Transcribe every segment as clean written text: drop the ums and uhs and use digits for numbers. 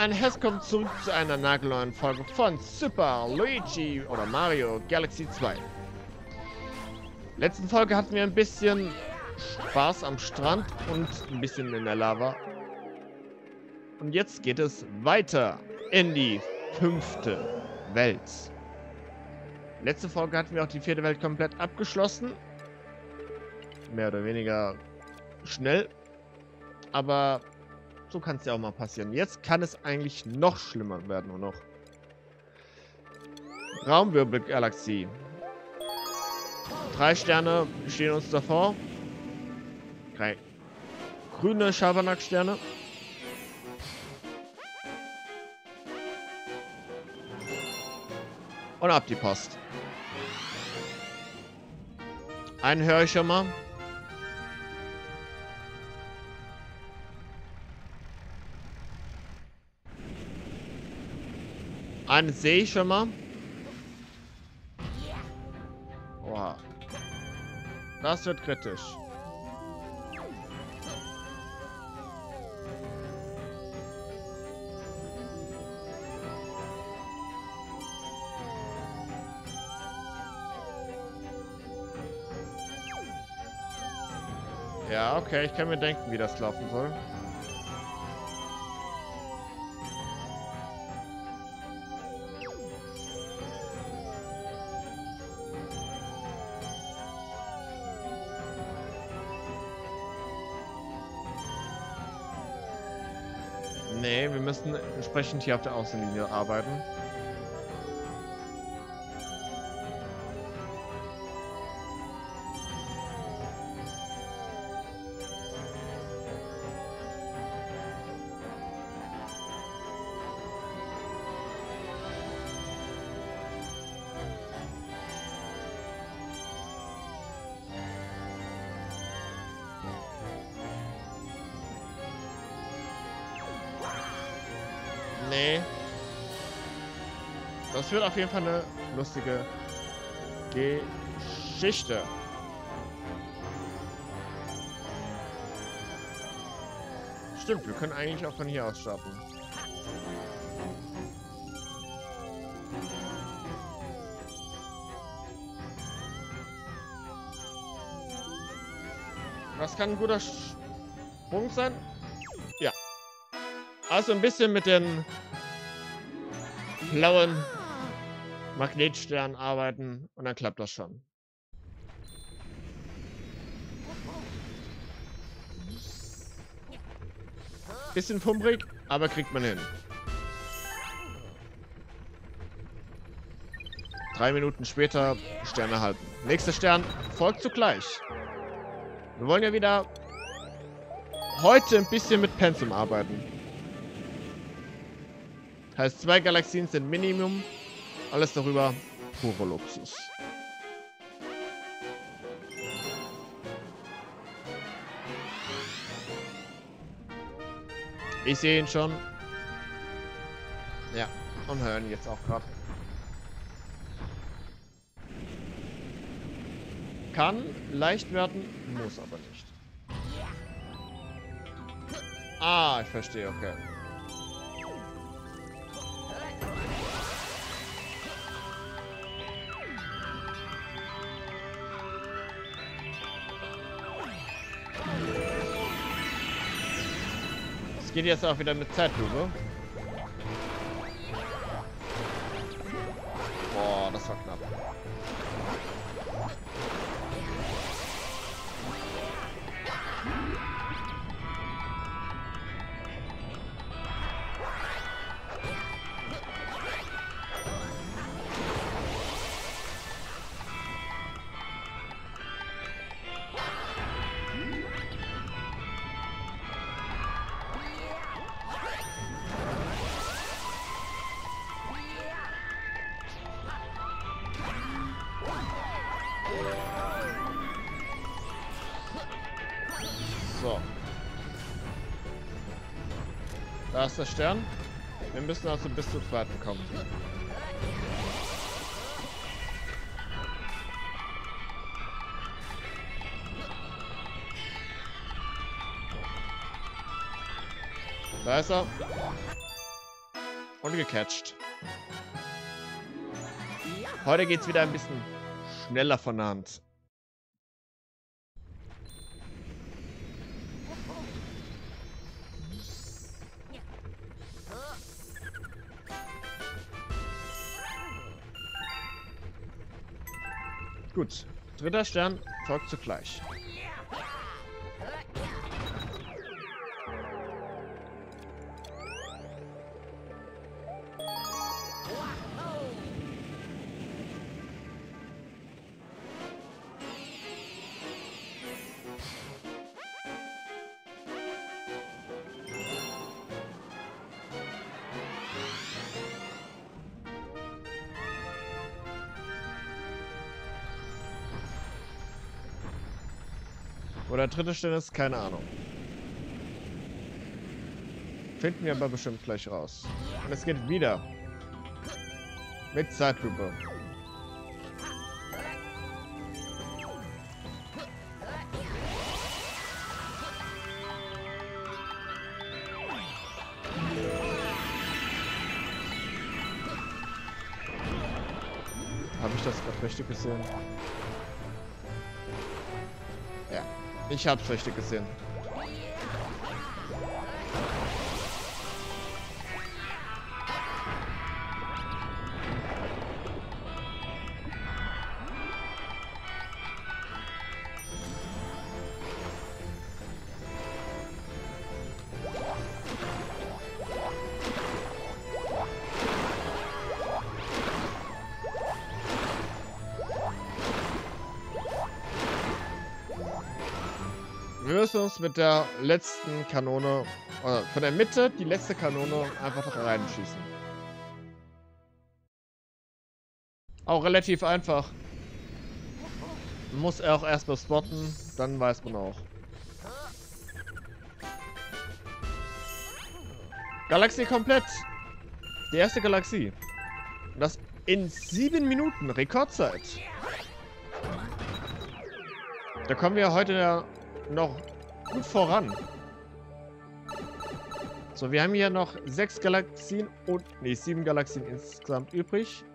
ein herzlich willkommen zurück zu einer nagelneuen Folge von Super Luigi oder Mario Galaxy 2. Letzten Folge hatten wir ein bisschen Spaß am Strand und ein bisschen in der Lava. Und jetzt geht es weiter in die 5. Welt. Letzte Folge hatten wir auch die 4. Welt komplett abgeschlossen. Mehr oder weniger schnell. Aber so kann es ja auch mal passieren. Jetzt kann es eigentlich noch schlimmer werden nur noch. Raumwirbelgalaxie. 3 Sterne stehen uns davor. 3 grüne Schabernack-Sterne. Und ab die Post. Einen höre ich schon mal. Einen sehe ich schon mal. Oha. Das wird kritisch. Ja, okay, ich kann mir denken, wie das laufen soll. Nee, wir müssen entsprechend hier auf der Außenlinie arbeiten. Nee. Das wird auf jeden Fall eine lustige Geschichte. Stimmt, wir können eigentlich auch von hier aus starten. Das kann ein guter Sprung sein. Ja. Also ein bisschen mit den blauen Magnetsternen arbeiten und dann klappt das schon. Bisschen fummrig, aber kriegt man hin. 3 Minuten später Stern erhalten. Nächster Stern folgt zugleich. Wir wollen ja wieder heute ein bisschen mit Pensum arbeiten. Heißt, 2 Galaxien sind Minimum. Alles darüber pure Luxus. Ich sehe ihn schon. Ja, und hören jetzt auch gerade. Kann leicht werden, muss aber nicht. Ah, ich verstehe, okay. Geht jetzt auch wieder mit Zeitlupe. Boah, das war knapp. So. Da ist der Stern. Wir müssen also bis zur 2. kommen. Da ist er. Und gecatcht. Heute geht's wieder ein bisschen schneller von der Hand. Gut. 3. Stern folgt zugleich. Wo der 3. Stern ist, keine Ahnung. Finden wir aber bestimmt gleich raus. Und es geht wieder. Mit Zeitlupe. Habe ich das gerade richtig gesehen? Ja. Ich hab's richtig gesehen. Wir müssen uns mit der letzten Kanone, von der Mitte, die letzte Kanone einfach noch reinschießen. Auch relativ einfach. Man muss auch erstmal spotten, dann weiß man auch. Galaxie komplett. Die erste Galaxie. Und das in 7 Minuten, Rekordzeit. Da kommen wir heute ja noch gut voran. So, wir haben hier noch 6 Galaxien und 7 Galaxien insgesamt übrig.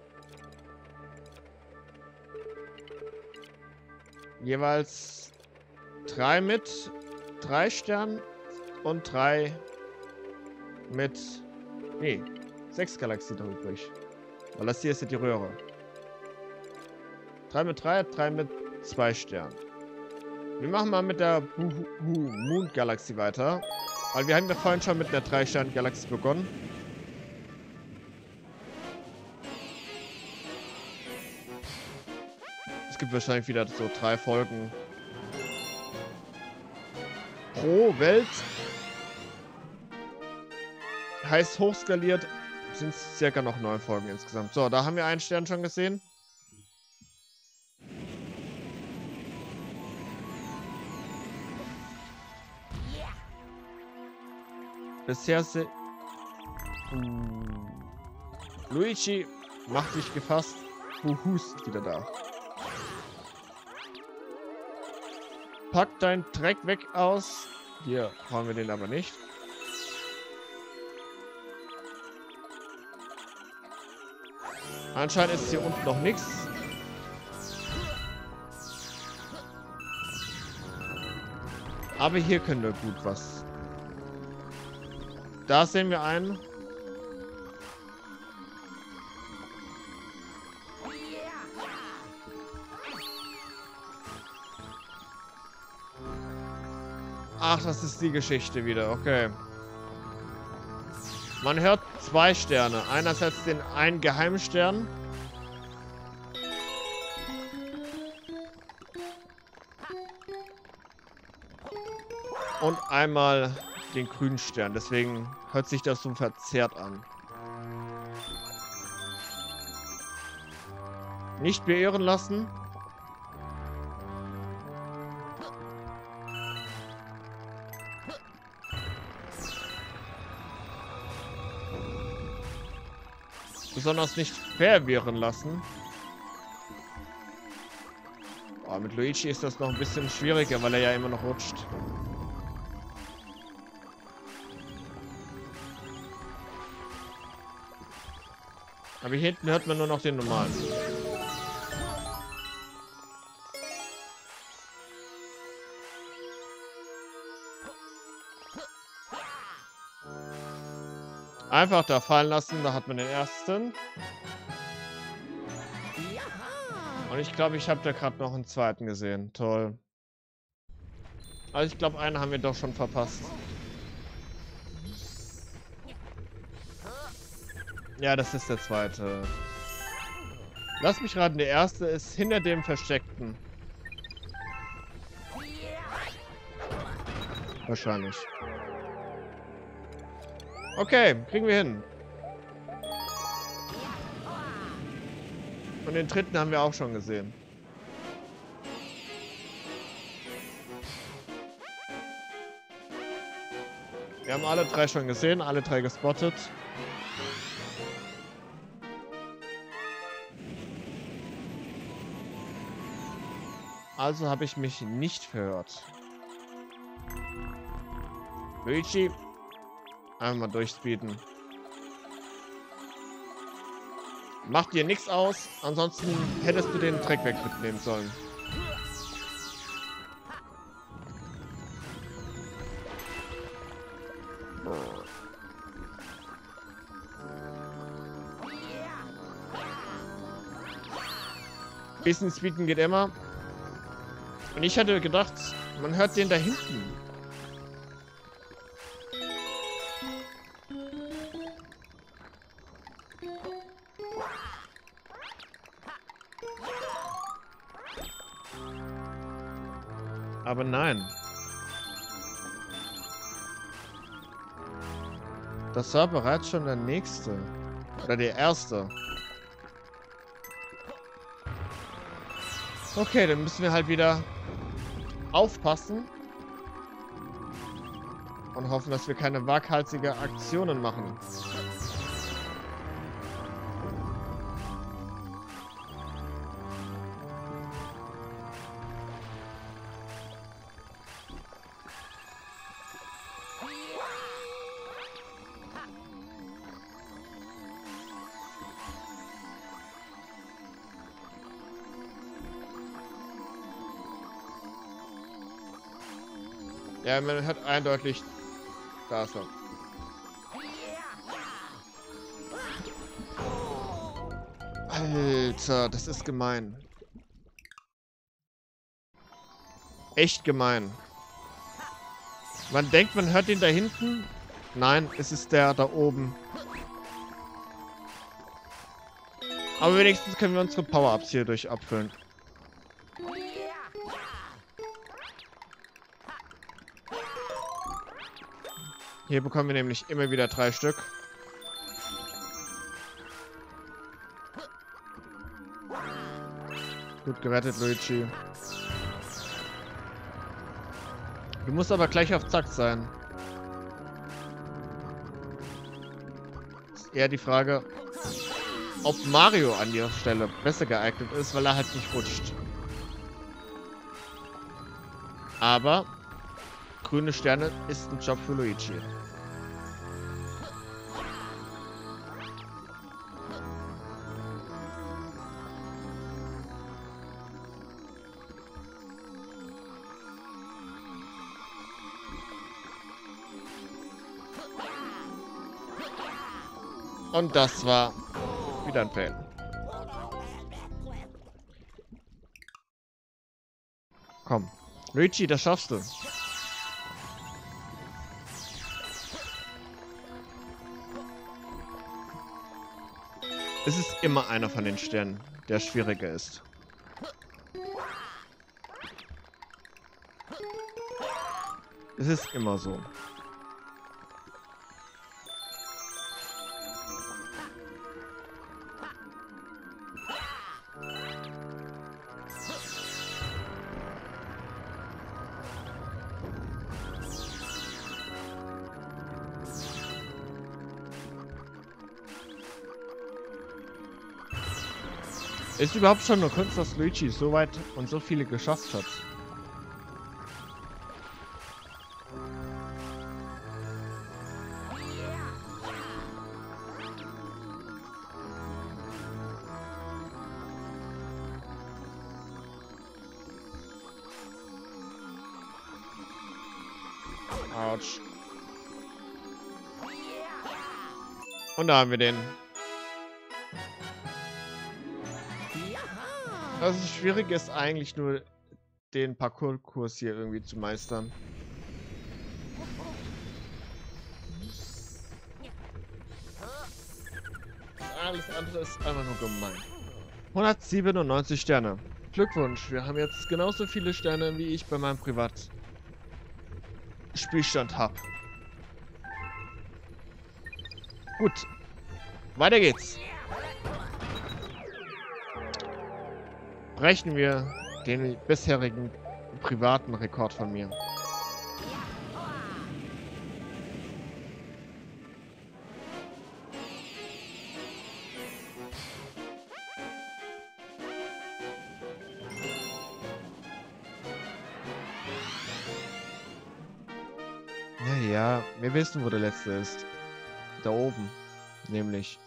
Jeweils 3 mit 3 Sternen und 3 mit 6 Galaxien noch übrig. Weil das hier ist ja die Röhre. 3 mit 3, 3 mit 2 Sternen. Wir machen mal mit der Moon Galaxie weiter. Weil wir haben ja vorhin schon mit einer 3-Stern-Galaxie begonnen. Es gibt wahrscheinlich wieder so 3 Folgen pro Welt. Heißt hochskaliert sind es circa noch 9 Folgen insgesamt. So, da haben wir einen Stern schon gesehen. Bisher sind... Luigi macht sich gefasst. Huhus ist wieder da. Pack deinen Dreck weg aus. Hier brauchen wir den aber nicht. Anscheinend ist hier unten noch nichts. Aber hier können wir gut was. Da sehen wir einen. Ach, das ist die Geschichte wieder. Okay. Man hört 2 Sterne. Einerseits den einen Geheimstern. Und einmal den grünen Stern. Deswegen hört sich das so verzerrt an. Nicht beirren lassen. Besonders nicht verwirren lassen. Oh, mit Luigi ist das noch ein bisschen schwieriger, weil er ja immer noch rutscht. Aber hier hinten hört man nur noch den normalen. Einfach da fallen lassen, da hat man den ersten. Und ich glaube, ich habe da gerade noch einen zweiten gesehen. Toll. Also ich glaube, einen haben wir doch schon verpasst. Ja, das ist der zweite. Lass mich raten, der erste ist hinter dem Versteckten. Wahrscheinlich. Okay, kriegen wir hin. Und den dritten haben wir auch schon gesehen. Wir haben alle drei schon gesehen, alle drei gespottet. Also habe ich mich nicht verhört. Luigi. Einmal durchspeeden. Macht dir nichts aus, ansonsten hättest du den Treckwerk mitnehmen sollen. Bisschen speeden geht immer. Und ich hatte gedacht, man hört den da hinten. Aber nein. Das war bereits schon der nächste. Oder der erste. Okay, dann müssen wir halt wieder aufpassen. Und hoffen, dass wir keine waghalsige Aktionen machen. Ja, man hört eindeutig. Da ist er. Alter, das ist gemein. Echt gemein. Man denkt, man hört ihn da hinten. Nein, es ist der da oben. Aber wenigstens können wir unsere Power-Ups hier durch abfüllen. Hier bekommen wir nämlich immer wieder 3 Stück. Gut gerettet, Luigi. Du musst aber gleich auf Zack sein. Ist eher die Frage, ob Mario an der Stelle besser geeignet ist, weil er halt nicht rutscht. Aber grüne Sterne ist ein Job für Luigi. Und das war wieder ein Fail. Komm. Luigi, das schaffst du. Es ist immer einer von den Sternen, der schwieriger ist. Es ist immer so. Ist überhaupt schon eine Kunst, dass Luigi so weit und so viele geschafft hat. Autsch. Und da haben wir den. Also das Schwierige ist eigentlich nur, den Parcours-Kurs hier irgendwie zu meistern. Alles andere ist einfach nur gemein. 197 Sterne. Glückwunsch, wir haben jetzt genauso viele Sterne, wie ich bei meinem Privatspielstand habe. Gut. Weiter geht's. Brechen wir den bisherigen privaten Rekord von mir. Naja, wir wissen, wo der letzte ist. Da oben. Nämlich.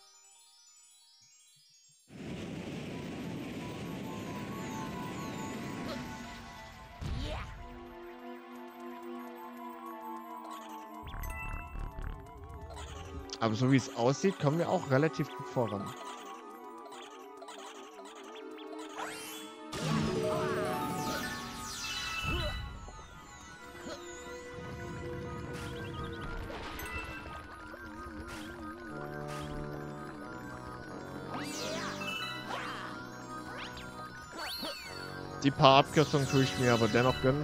Aber so wie es aussieht, kommen wir auch relativ gut voran. Die paar Abkürzungen tue ich mir aber dennoch gönnen.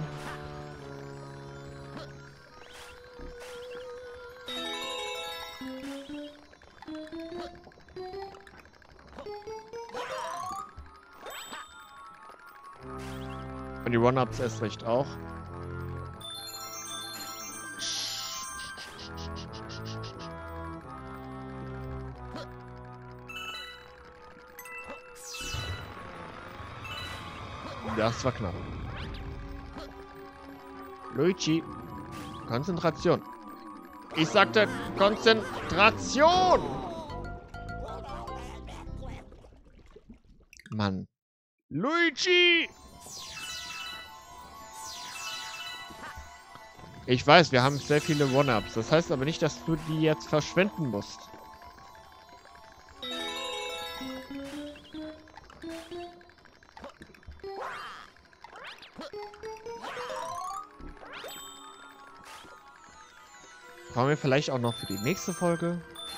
Und die One-Ups erst recht auch. Das war knapp. Luigi. Konzentration. Ich sagte Konzentration! Mann. Luigi! Ich weiß, wir haben sehr viele One-Ups. Das heißt aber nicht, dass du die jetzt verschwenden musst. Brauchen wir vielleicht auch noch für die nächste Folge?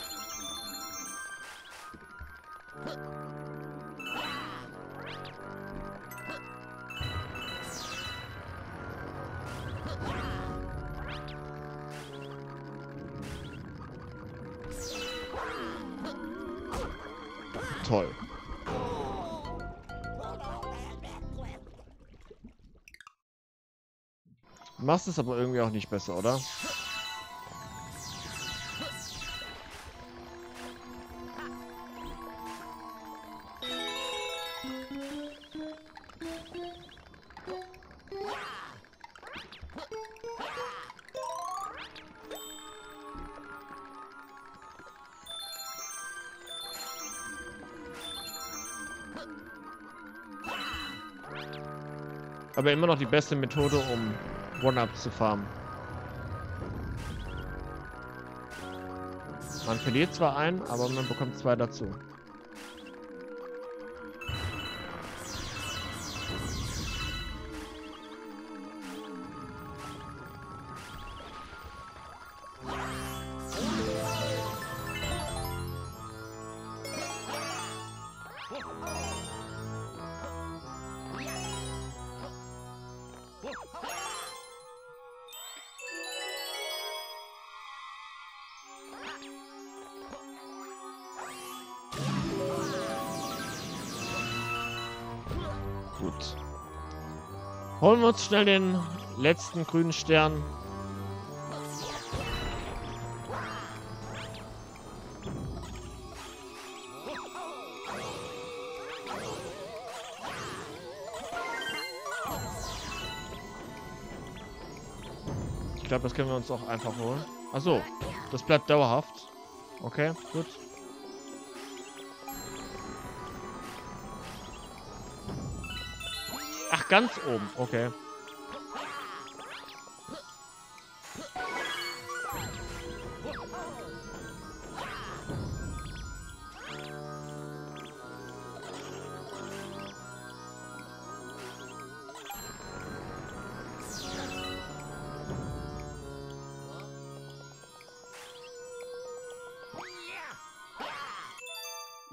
Toll. Du machst es aber irgendwie auch nicht besser, oder? Aber immer noch die beste Methode, um One-Up zu farmen. Man verliert zwar einen, aber man bekommt zwei dazu. Gut. Holen wir uns schnell den letzten grünen Stern. Ich glaube, das können wir uns auch einfach holen. Achso, das bleibt dauerhaft. Okay, gut. Ach, ganz oben. Okay.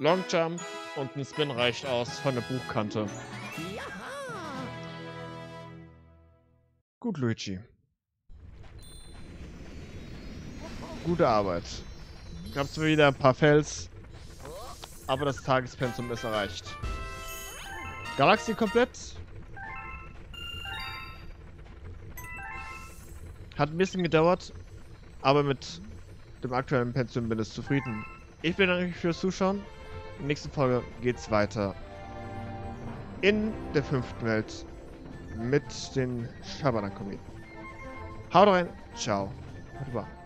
Longjump und ein Spin reicht aus von der Buchkante. Gut, Luigi. Gute Arbeit. Gab zwar wieder ein paar Fails, aber das Tagespensum ist erreicht. Galaxie komplett. Hat ein bisschen gedauert, aber mit dem aktuellen Pensum bin ich zufrieden. Ich bedanke mich fürs Zuschauen. In der nächsten Folge geht's weiter in der 5. Welt mit den Schabernack-Kometen. Haut rein, ciao, haut rein.